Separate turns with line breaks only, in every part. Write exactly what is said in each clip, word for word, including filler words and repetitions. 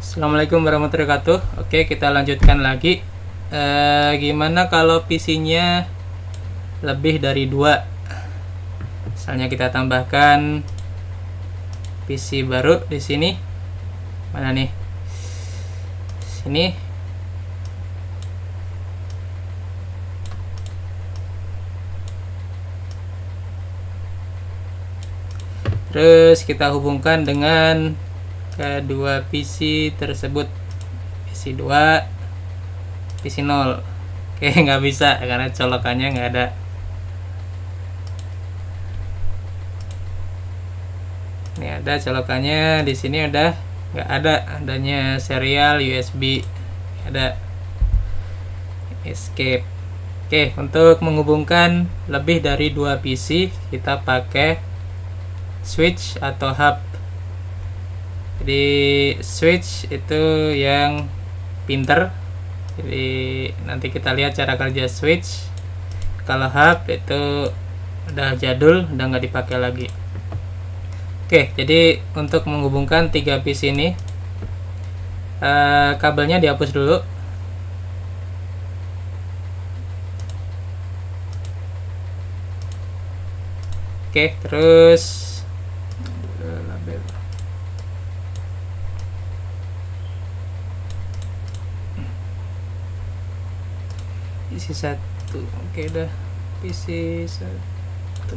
Assalamualaikum warahmatullahi wabarakatuh. Oke, kita lanjutkan lagi. E, gimana kalau P C-nya lebih dari dua? Misalnya kita tambahkan P C baru di sini. Mana nih? Sini. Terus kita hubungkan dengan kedua P C tersebut, P C dua, P C nol. Oke, nggak bisa karena colokannya nggak ada. Ini ada colokannya, di sini udah nggak ada, adanya serial U S B, ada escape. Oke, untuk menghubungkan lebih dari dua P C kita pakai switch atau hub. Jadi switch itu yang pinter, jadi nanti kita lihat cara kerja switch. Kalau hub itu udah jadul, udah nggak dipakai lagi. Oke, jadi untuk menghubungkan tiga P C ini, eh, kabelnya dihapus dulu. Oke, terus P C satu. Oke, udah P C satu.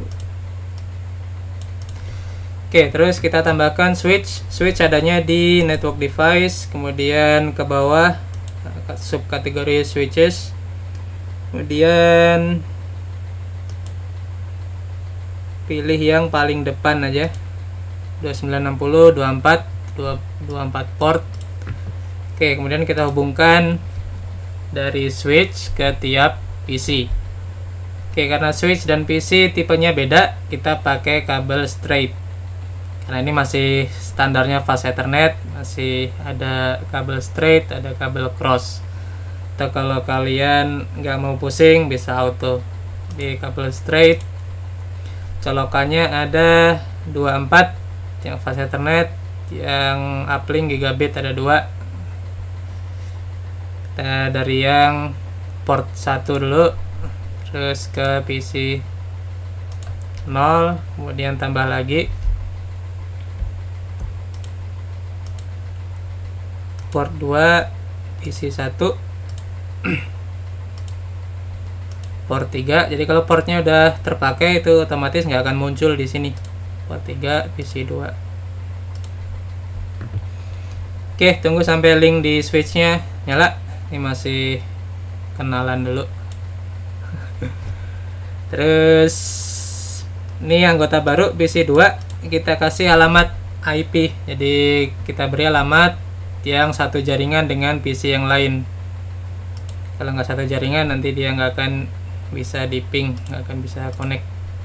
Oke, terus kita tambahkan switch. Switch adanya di network device, kemudian ke bawah subkategori switches, kemudian pilih yang paling depan aja, dua sembilan enam nol, dua empat, dua puluh empat port. Oke, kemudian kita hubungkan dari switch ke tiap P C. Oke, karena switch dan P C tipenya beda, kita pakai kabel straight. Karena ini masih standarnya fast Ethernet, masih ada kabel straight, ada kabel cross. Atau kalau kalian nggak mau pusing, bisa auto. Di kabel straight, colokannya ada dua puluh empat yang fast Ethernet, yang uplink gigabit ada dua. Kita dari yang port satu dulu, terus ke P C nol, kemudian tambah lagi port dua, P C satu, port tiga. Jadi kalau portnya udah terpakai itu otomatis nggak akan muncul di sini. Port tiga, P C dua. Oke, tunggu sampai link di switchnya nyala. Ini masih kenalan dulu. Terus ini anggota baru P C dua, kita kasih alamat I P. Jadi kita beri alamat yang satu jaringan dengan P C yang lain. Kalau nggak satu jaringan nanti dia nggak akan bisa di ping, nggak akan bisa connect.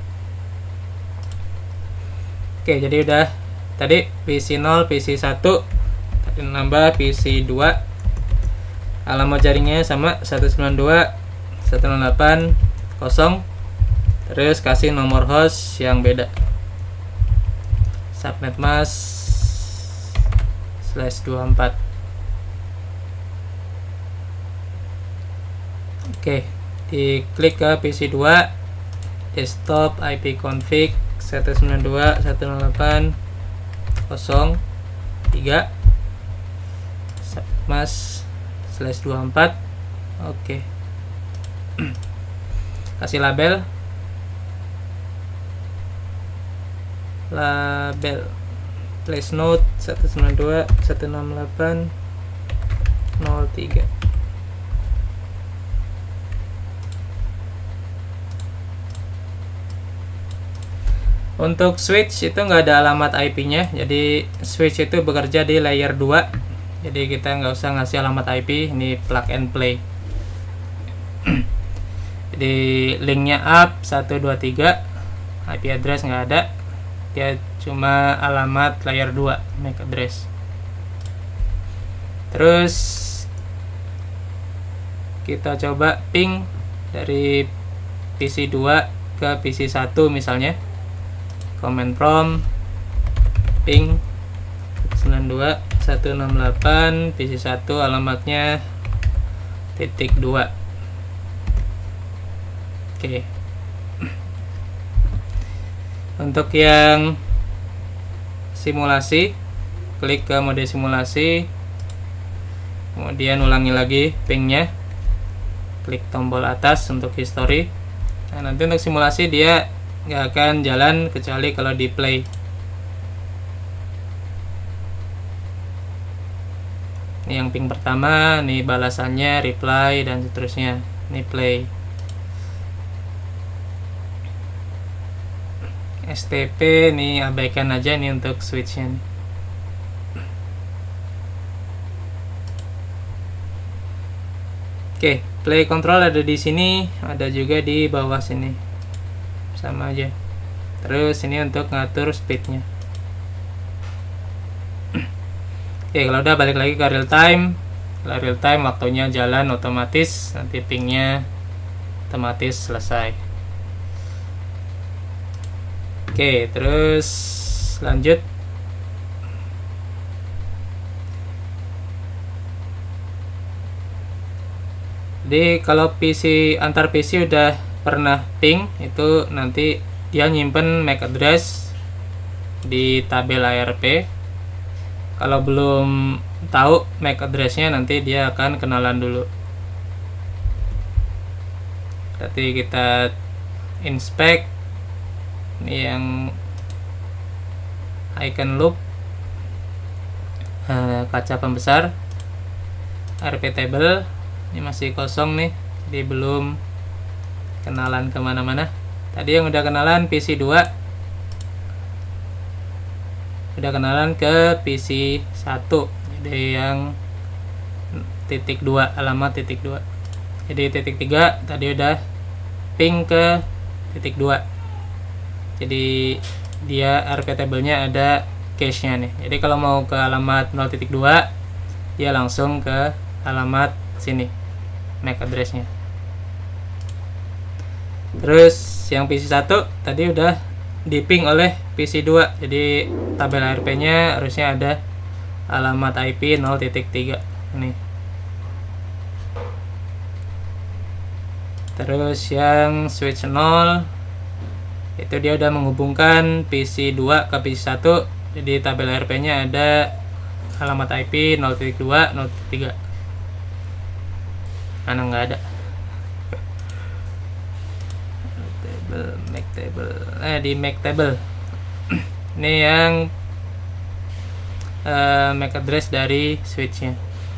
Oke, jadi udah tadi P C nol, P C satu, tadi nambah P C dua. Alamat jaringannya sama satu sembilan dua titik satu nol delapan titik nol. Terus kasih nomor host yang beda, subnet mask slash dua puluh empat. Oke, diklik ke P C dua, desktop I P config satu sembilan dua titik satu nol delapan titik nol tiga, subnet mask slash dua puluh empat. Oke, kasih label label place node satu sembilan dua titik satu enam delapan titik nol tiga. Untuk switch itu nggak ada alamat I P-nya, jadi switch itu bekerja di layer dua. Jadi kita nggak usah ngasih alamat I P, ini plug and play. Jadi linknya up satu dua tiga, I P address nggak ada, dia cuma alamat layer dua, M A C address. Terus kita coba ping dari P C dua ke P C satu misalnya. Command prompt ping sembilan dua seratus enam puluh delapan, P C satu alamatnya titik dua. Oke. Untuk yang simulasi, klik ke mode simulasi, kemudian ulangi lagi pingnya, klik tombol atas untuk history. Nah, nanti untuk simulasi dia nggak akan jalan kecuali kalau di play. Ini yang ping pertama, nih balasannya, reply, dan seterusnya. Ini play. S T P nih abaikan aja nih untuk switchnya nih. Oke, play control ada di sini, ada juga di bawah sini, sama aja. Terus ini untuk ngatur speednya. Oke, kalau udah balik lagi ke real time. Kalau real time waktunya jalan otomatis, nanti pingnya otomatis selesai. Oke, terus lanjut. Jadi kalau P C antar P C udah pernah ping, itu nanti dia nyimpen M A C address di tabel A R P. Kalau belum tahu M A C addressnya, nanti dia akan kenalan dulu. Berarti kita inspect. Ini yang icon loop, uh, kaca pembesar, R P table. Ini masih kosong nih, jadi belum kenalan kemana-mana. Tadi yang udah kenalan P C dua, udah kenalan ke P C satu, jadi yang titik dua, alamat titik dua. Jadi titik tiga tadi udah ping ke titik dua, jadi dia R P table-nya ada cache-nya nih. Jadi kalau mau ke alamat nol titik dua, dia langsung ke alamat sini, M A C address-nya. Terus yang P C satu tadi udah diping oleh P C dua, jadi tabel A R P-nya harusnya ada alamat I P nol titik tiga ini. Terus yang switch nol itu dia udah menghubungkan P C dua ke P C satu, jadi tabel A R P-nya ada alamat I P nol titik dua, nol titik tiga. Mana nggak ada. Table, make table. Eh di make table. Ini yang uh, M A C address dari switchnya.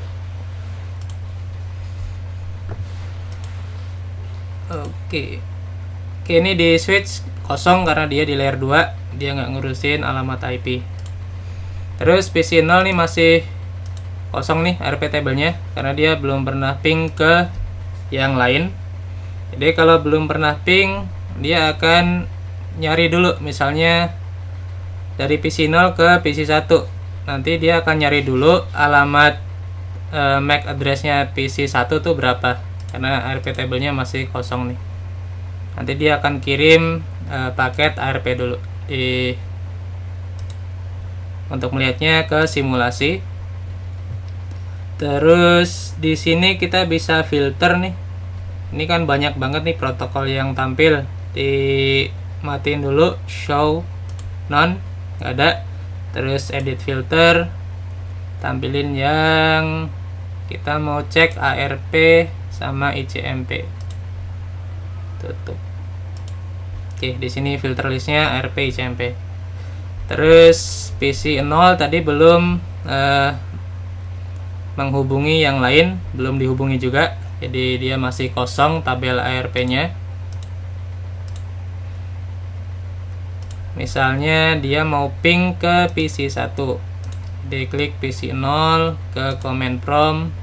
Oke. Oke, ini di switch kosong karena dia di layer dua, dia nggak ngurusin alamat I P. Terus P C nol nih masih kosong nih R P table-nya karena dia belum pernah ping ke yang lain. Jadi kalau belum pernah ping, dia akan nyari dulu, misalnya dari P C nol ke P C satu. Nanti dia akan nyari dulu alamat e, M A C address-nya P C satu tuh berapa, karena R P table-nya masih kosong nih. Nanti dia akan kirim e, paket A R P dulu di untuk melihatnya ke simulasi. Terus di sini kita bisa filter nih. Ini kan banyak banget nih protokol yang tampil. Dimatiin dulu show none, nggak ada. Terus edit filter, tampilin yang kita mau cek A R P sama I C M P. Tutup. Oke, di sini filter listnya A R P I C M P. Terus P C nol tadi belum eh, menghubungi yang lain, belum dihubungi juga, jadi dia masih kosong tabel A R P-nya. Misalnya dia mau ping ke P C satu, diklik P C nol ke command prompt,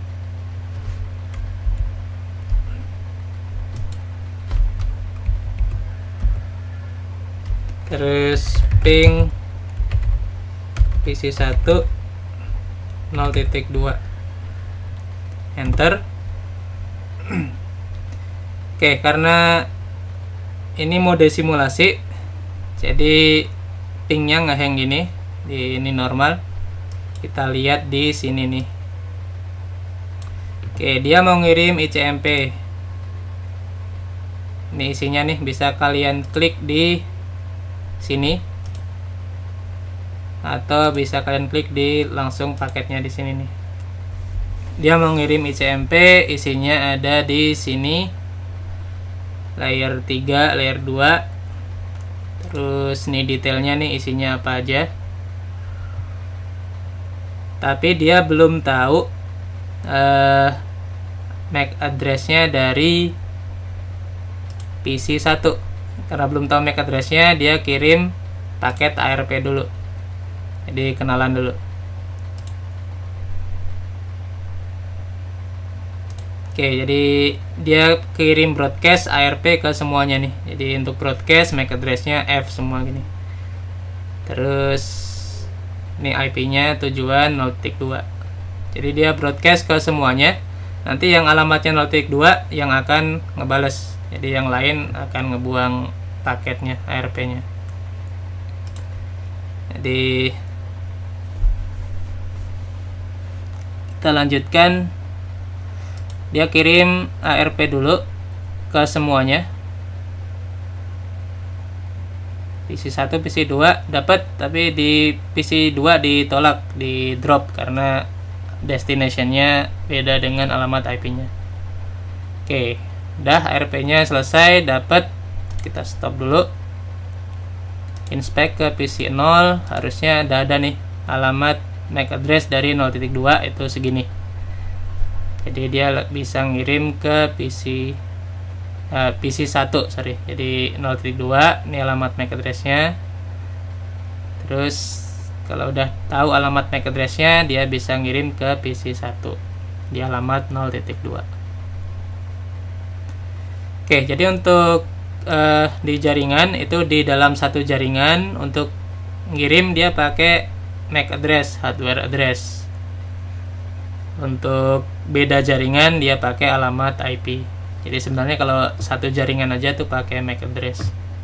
terus ping P C satu nol titik dua, enter. Oke, karena ini mode simulasi, jadi pingnya ngehang gini, di ini normal. Kita lihat di sini nih. Oke, dia mau ngirim I C M P. Ini isinya nih, bisa kalian klik di sini atau bisa kalian klik di langsung paketnya di sini nih. Dia mau ngirim I C M P, isinya ada di sini. Layer tiga, layer dua. Terus nih detailnya nih isinya apa aja. Tapi dia belum tahu uh, M A C address-nya dari P C satu. Karena belum tahu M A C address-nya, dia kirim paket A R P dulu. Jadi kenalan dulu. Oke, jadi dia kirim broadcast A R P ke semuanya nih. Jadi untuk broadcast M A C address-nya F semua gini. Terus ini I P-nya tujuan nol titik dua. Jadi dia broadcast ke semuanya. Nanti yang alamatnya nol titik dua yang akan ngebales. Jadi yang lain akan ngebuang paketnya, A R P-nya. Jadi kita lanjutkan. Dia kirim A R P dulu ke semuanya. P C satu, P C dua dapat, tapi di P C dua ditolak, di drop karena destination-nya beda dengan alamat I P-nya. Oke, udah A R P-nya selesai, dapat. Kita stop dulu. Inspect ke P C nol, harusnya ada ada nih alamat M A C address dari nol titik dua itu segini. Jadi dia bisa ngirim ke P C Uh, P C satu, sorry. Jadi nol titik dua ini alamat M A C address-nya. Terus kalau udah tahu alamat M A C address-nya, dia bisa ngirim ke P C satu di alamat nol titik dua. Oke, jadi untuk uh, di jaringan itu, di dalam satu jaringan untuk ngirim dia pakai M A C address, hardware address. Untuk beda jaringan dia pakai alamat I P. Jadi sebenarnya kalau satu jaringan aja tuh pakai M A C address.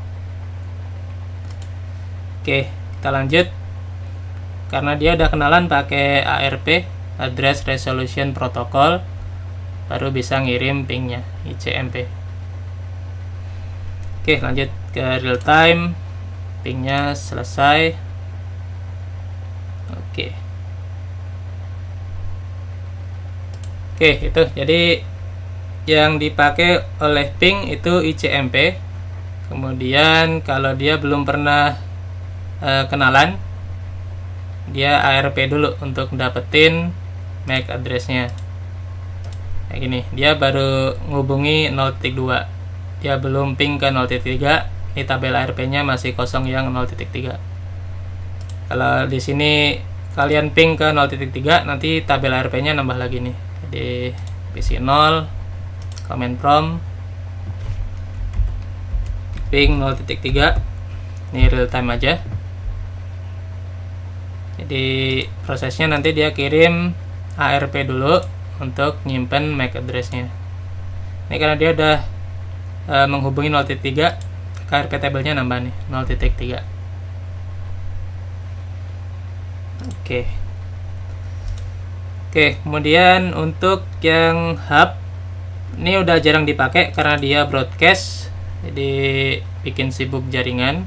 Oke, kita lanjut. Karena dia udah kenalan pakai A R P, Address Resolution Protocol, baru bisa ngirim pingnya, I C M P. Oke, lanjut ke real time. Pingnya selesai. Oke. Oke, itu jadi yang dipakai oleh ping itu I C M P. Kemudian kalau dia belum pernah e, kenalan, dia A R P dulu untuk dapetin M A C address-nya. Kayak gini, dia baru ngubungi nol titik dua. Dia belum ping ke nol titik tiga. Ini tabel A R P-nya masih kosong yang nol titik tiga. Kalau di sini kalian ping ke nol titik tiga, nanti tabel A R P-nya nambah lagi nih. Jadi P C nol, command prompt ping nol titik tiga. Ini real time aja. Jadi prosesnya nanti dia kirim A R P dulu untuk nyimpen M A C address-nya. Ini karena dia udah e, menghubungi nol titik tiga, K R P tabelnya nambah nih nol titik tiga. Oke. Oke, kemudian untuk yang hub ini udah jarang dipakai karena dia broadcast, jadi bikin sibuk jaringan.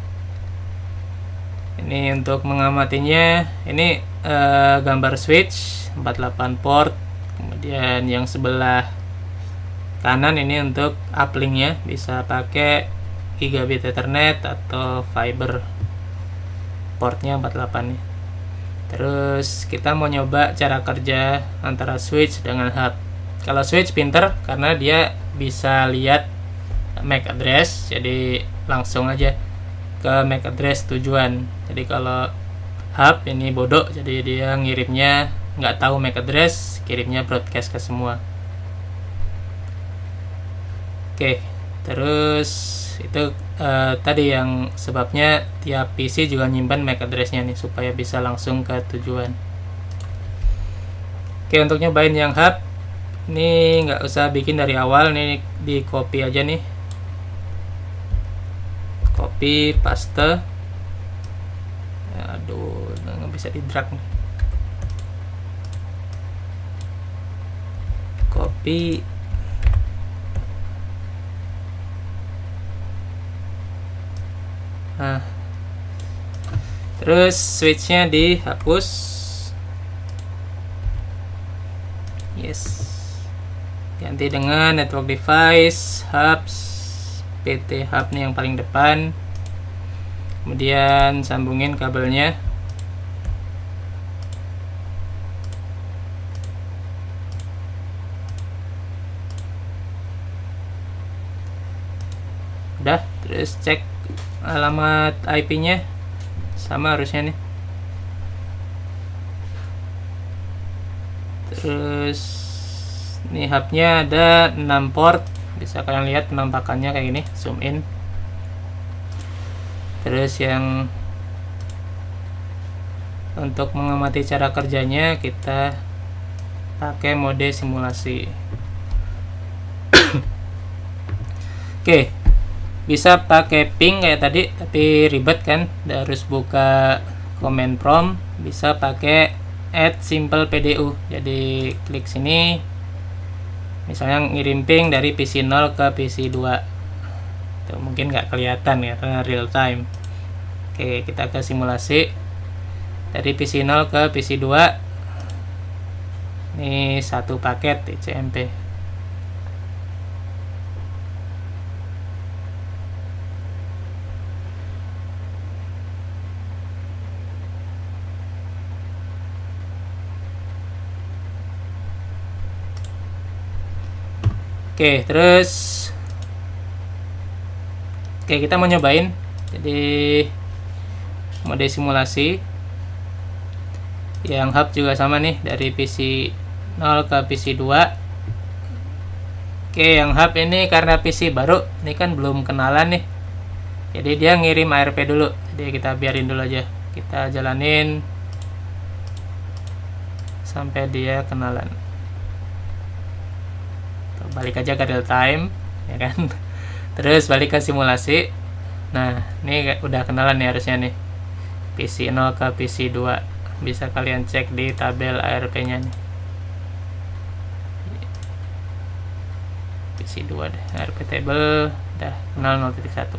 Ini untuk mengamatinya, ini eh, gambar switch empat puluh delapan port. Kemudian yang sebelah kanan ini untuk uplink-nya, bisa pakai gigabit Ethernet atau fiber. Portnya empat puluh delapan nih. Terus kita mau nyoba cara kerja antara switch dengan hub. Kalau switch pinter karena dia bisa lihat M A C address, jadi langsung aja ke M A C address tujuan. Jadi kalau hub ini bodoh, jadi dia ngirimnya nggak tahu M A C address, kirimnya broadcast ke semua. Oke, terus itu uh, tadi yang sebabnya tiap P C juga nyimpan M A C address-nya nih supaya bisa langsung ke tujuan. Oke, untuk nyobain yang hub ini nggak usah bikin dari awal, nih di copy aja nih, copy paste. Aduh, nggak bisa di drag nih. tapi nah terus switchnya dihapus. Yes, ganti dengan network device hubs P T hub nih yang paling depan, kemudian sambungin kabelnya. Udah, terus cek alamat I P-nya sama harusnya nih. Terus nih hubnya ada enam port, bisa kalian lihat penampakannya kayak gini, zoom in. Terus yang untuk mengamati cara kerjanya kita pakai mode simulasi. Oke, bisa pakai ping kayak tadi, tapi ribet kan, harus buka command prompt. Bisa pakai add simple P D U, jadi klik sini, misalnya ngirim ping dari P C nol ke P C dua. Tuh, mungkin nggak kelihatan ya karena real time. Oke, kita ke simulasi dari P C nol ke P C dua. Ini satu paket T C M P. Oke, terus oke kita mau nyobain. Jadi mode simulasi yang hub juga sama nih, dari P C nol ke P C dua. Oke, yang hub ini karena P C baru, ini kan belum kenalan nih, jadi dia ngirim A R P dulu. Jadi kita biarin dulu aja, kita jalanin sampai dia kenalan. Balik aja ke real time ya kan. Terus balik ke simulasi. Nah, ini udah kenalan nih harusnya nih, P C nol ke P C dua. Bisa kalian cek di tabel A R P nya nih, P C dua deh, A R P table udah kenal nol titik satu.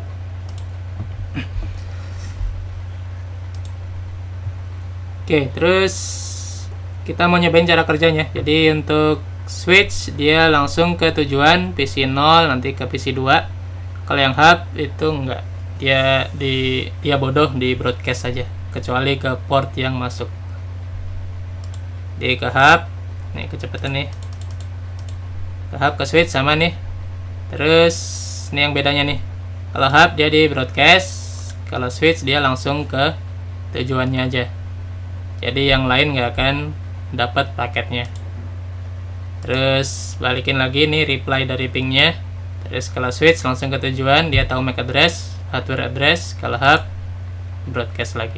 Oke, terus kita mau nyobain cara kerjanya. Jadi untuk switch dia langsung ke tujuan P C nol, nanti ke P C dua. Kalau yang hub itu enggak, dia di dia bodoh di broadcast saja, kecuali ke port yang masuk. Jadi ke hub, nih kecepatan nih, ke hub ke switch sama nih. Terus ini yang bedanya nih, kalau hub dia di broadcast, kalau switch dia langsung ke tujuannya aja. Jadi yang lain nggak akan dapat paketnya. Terus balikin lagi nih reply dari pingnya. Terus kalau switch langsung ke tujuan, dia tahu M A C address, hardware address. Kalau hub broadcast lagi.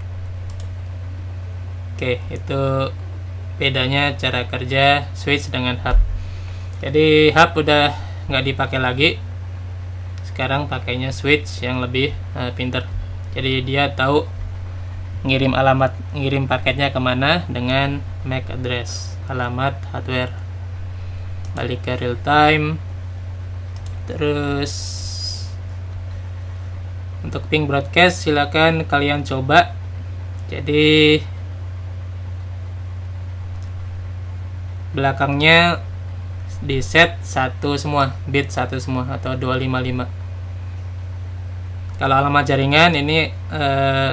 Oke, itu bedanya cara kerja switch dengan hub. Jadi hub udah nggak dipakai lagi, sekarang pakainya switch yang lebih uh, pinter. Jadi dia tahu ngirim alamat, ngirim paketnya kemana dengan M A C address, alamat hardware. Balik ke real time. Terus untuk ping broadcast silakan kalian coba. Jadi belakangnya di set satu semua, bit satu semua atau dua lima lima. Kalau alamat jaringan ini eh,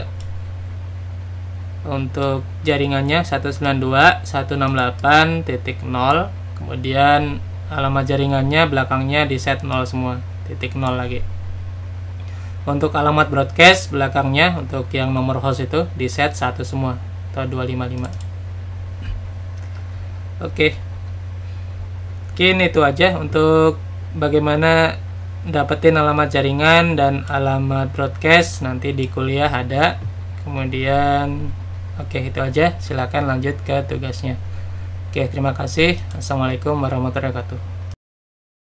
untuk jaringannya seratus sembilan puluh dua titik seratus enam puluh delapan titik nol, kemudian alamat jaringannya belakangnya di set nol semua, titik nol lagi. Untuk alamat broadcast belakangnya untuk yang nomor host itu di set satu semua atau dua lima lima. Oke, mungkin itu aja untuk bagaimana dapetin alamat jaringan dan alamat broadcast. Nanti di kuliah ada. Kemudian oke, itu aja, silakan lanjut ke tugasnya. Oke, terima kasih. Assalamualaikum warahmatullahi wabarakatuh.